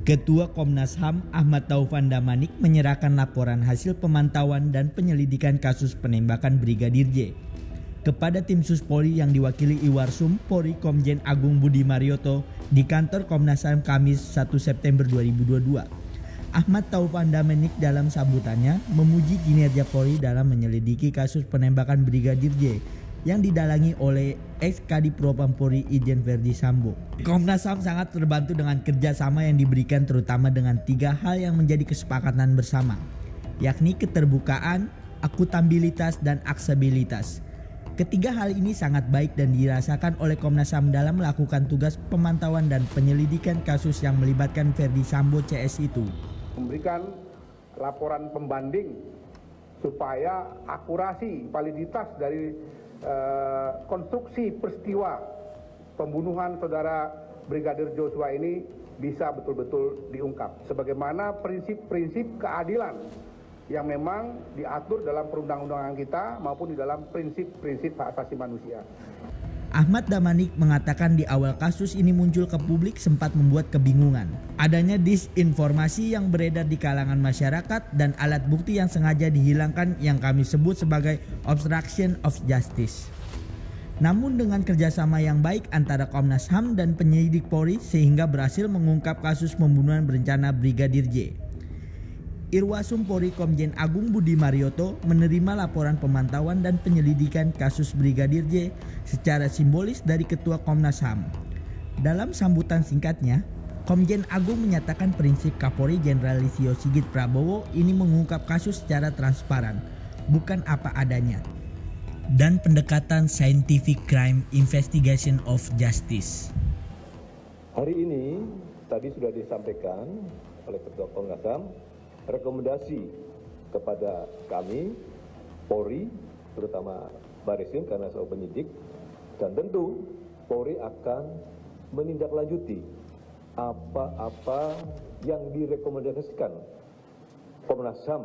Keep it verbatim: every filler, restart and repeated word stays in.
Ketua Komnas H A M Ahmad Taufan Damanik menyerahkan laporan hasil pemantauan dan penyelidikan kasus penembakan Brigadir J kepada tim Sus Polri yang diwakili Iwarsum Polri Komjen Agung Budi Marioto di kantor Komnas H A M Kamis satu September dua ribu dua puluh dua. Ahmad Taufan Damanik dalam sambutannya memuji kinerja Polri dalam menyelidiki kasus penembakan Brigadir J yang didalangi oleh ex-Kadif Propam Polri Irjen Verdi Sambo. Komnas H A M sangat terbantu dengan kerjasama yang diberikan terutama dengan tiga hal yang menjadi kesepakatan bersama, yakni keterbukaan, akuntabilitas, dan aksesibilitas. Ketiga hal ini sangat baik dan dirasakan oleh Komnas H A M dalam melakukan tugas pemantauan dan penyelidikan kasus yang melibatkan Verdi Sambo C S itu. Memberikan laporan pembanding supaya akurasi, validitas dari uh, konstruksi peristiwa pembunuhan saudara Brigadir Joshua ini bisa betul-betul diungkap. Sebagaimana prinsip-prinsip keadilan yang memang diatur dalam perundang-undangan kita maupun di dalam prinsip-prinsip hak asasi manusia. Ahmad Damanik mengatakan di awal kasus ini muncul ke publik sempat membuat kebingungan. Adanya disinformasi yang beredar di kalangan masyarakat dan alat bukti yang sengaja dihilangkan yang kami sebut sebagai obstruction of justice. Namun dengan kerjasama yang baik antara Komnas H A M dan penyidik Polri sehingga berhasil mengungkap kasus pembunuhan berencana Brigadir J. Irwasum Polri Komjen Agung Budi Marioto menerima laporan pemantauan dan penyelidikan kasus Brigadir J secara simbolis dari Ketua Komnas H A M. Dalam sambutan singkatnya, Komjen Agung menyatakan prinsip Kapolri Jenderal Listio Sigit Prabowo ini mengungkap kasus secara transparan, bukan apa adanya, dan pendekatan Scientific Crime Investigation of Justice. Hari ini tadi sudah disampaikan oleh Ketua Komnas H A M rekomendasi kepada kami, Polri, terutama Bareskrim karena soal penyidik, dan tentu Polri akan menindaklanjuti apa-apa yang direkomendasikan Komnas H A M